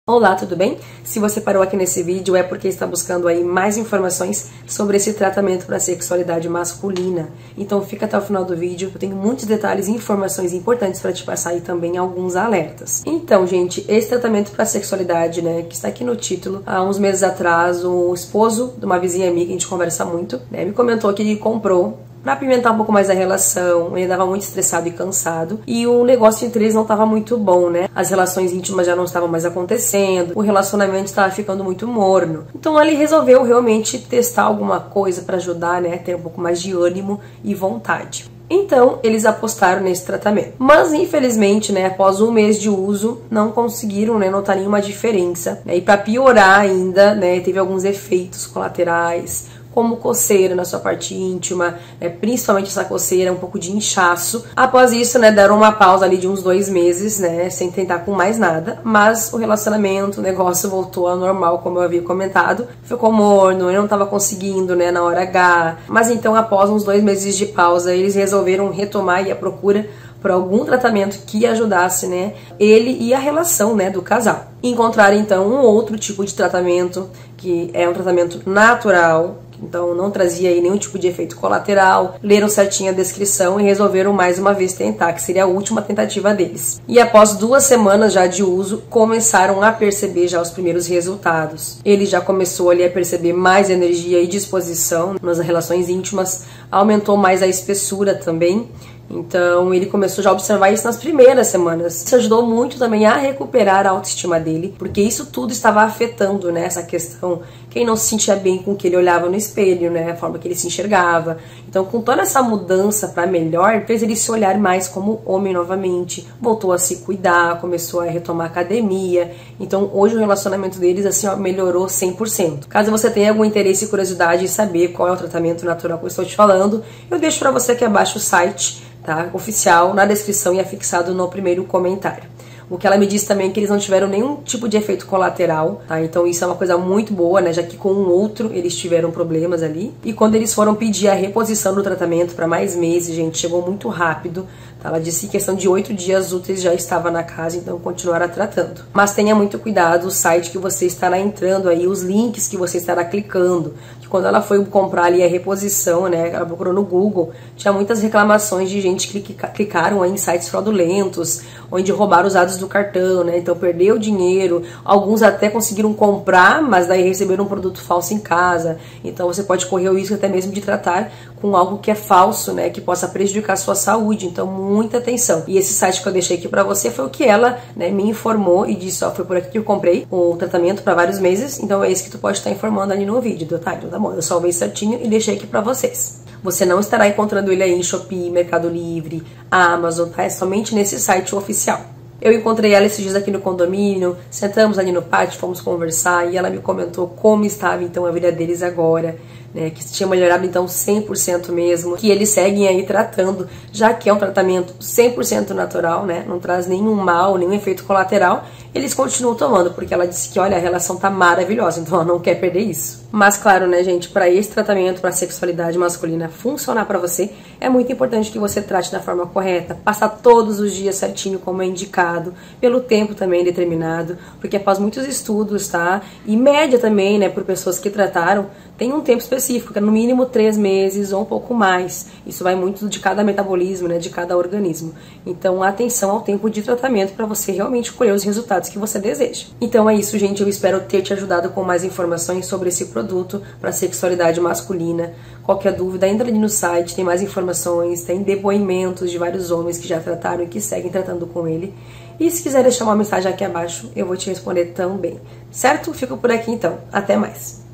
Olá, tudo bem? Se você parou aqui nesse vídeo é porque está buscando aí mais informações sobre esse tratamento para sexualidade masculina. Então fica até o final do vídeo, eu tenho muitos detalhes e informações importantes para te passar e também alguns alertas. Então, gente, esse tratamento para sexualidade, né, que está aqui no título, há uns meses atrás, o esposo de uma vizinha minha, que a gente conversa muito, né, me comentou que ele comprou para apimentar um pouco mais a relação. Ele estava muito estressado e cansado, e o negócio entre eles não estava muito bom, né? As relações íntimas já não estavam mais acontecendo, o relacionamento estava ficando muito morno. Então ele resolveu realmente testar alguma coisa para ajudar, né, a ter um pouco mais de ânimo e vontade. Então, eles apostaram nesse tratamento. Mas, infelizmente, né, após um mês de uso, não conseguiram, né, notar nenhuma diferença, né? E para piorar ainda, né, teve alguns efeitos colaterais, como coceira na sua parte íntima, né, principalmente essa coceira, um pouco de inchaço. Após isso, né, deram uma pausa ali de uns 2 meses, né, sem tentar com mais nada, mas o relacionamento, o negócio voltou ao normal, como eu havia comentado. Ficou morno, eu não estava conseguindo, né, na hora H. Mas então, após uns 2 meses de pausa, eles resolveram retomar e a procura por algum tratamento que ajudasse, né, ele e a relação, né, do casal. Encontraram então um outro tipo de tratamento, que é um tratamento natural, então não trazia aí nenhum tipo de efeito colateral. Leram certinho a descrição e resolveram mais uma vez tentar, que seria a última tentativa deles. E após 2 semanas já de uso, começaram a perceber já os primeiros resultados. Ele já começou ali a perceber mais energia e disposição nas relações íntimas, aumentou mais a espessura também. Então ele começou já a observar isso nas primeiras semanas. Isso ajudou muito também a recuperar a autoestima dele, porque isso tudo estava afetando, né, essa questão, quem não se sentia bem com o que ele olhava no espelho, né, a forma que ele se enxergava. Então, com toda essa mudança para melhor, fez ele se olhar mais como homem novamente, voltou a se cuidar, começou a retomar a academia. Então hoje o relacionamento deles, assim, ó, melhorou 100%. Caso você tenha algum interesse e curiosidade em saber qual é o tratamento natural que eu estou te falando, eu deixo para você aqui abaixo o site, tá, oficial, na descrição e é fixado no primeiro comentário. O que ela me disse também é que eles não tiveram nenhum tipo de efeito colateral, tá? Então isso é uma coisa muito boa, né? Já que com um outro eles tiveram problemas ali. E quando eles foram pedir a reposição do tratamento para mais meses, gente, chegou muito rápido. Tá? Ela disse que em questão de 8 dias úteis já estava na casa, então continuará tratando. Mas tenha muito cuidado, o site que você estará entrando aí, os links que você estará clicando. Que quando ela foi comprar ali a reposição, né? Ela procurou no Google, tinha muitas reclamações de gente que clicaram aí em sites fraudulentos, onde roubaram os dados do cartão, né? Então perdeu dinheiro, alguns até conseguiram comprar, mas daí receberam um produto falso em casa. Então você pode correr o risco até mesmo de tratar com algo que é falso, né? Que possa prejudicar a sua saúde. Então muita atenção. E esse site que eu deixei aqui pra você foi o que ela, né, me informou e disse, ó, foi por aqui que eu comprei o tratamento para vários meses. Então é isso que tu pode estar informando ali no vídeo, tá? Então tá bom, eu salvei certinho e deixei aqui pra vocês. Você não estará encontrando ele aí em Shopee, Mercado Livre, Amazon, tá? É somente nesse site oficial. Eu encontrei ela esses dias aqui no condomínio, sentamos ali no pátio, fomos conversar e ela me comentou como estava então a vida deles agora, né, que tinha melhorado então 100% mesmo, que eles seguem aí tratando, já que é um tratamento 100% natural, né, não traz nenhum mal, nenhum efeito colateral, eles continuam tomando, porque ela disse que, olha, a relação tá maravilhosa, então ela não quer perder isso. Mas claro, né, gente, para esse tratamento para sexualidade masculina funcionar para você, é muito importante que você trate da forma correta, passar todos os dias certinho como é indicado, pelo tempo também determinado, porque após muitos estudos, tá, e média também, né, por pessoas que trataram, tem um tempo específico, que é no mínimo 3 meses ou um pouco mais. Isso vai muito de cada metabolismo, né, de cada organismo. Então, atenção ao tempo de tratamento para você realmente colher os resultados que você deseja. Então é isso, gente. Eu espero ter te ajudado com mais informações sobre esse produto para sexualidade masculina. Qualquer dúvida, entra ali no site, tem mais informações, tem depoimentos de vários homens que já trataram e que seguem tratando com ele. E se quiser deixar uma mensagem aqui abaixo, eu vou te responder também. Certo? Fico por aqui então. Até mais.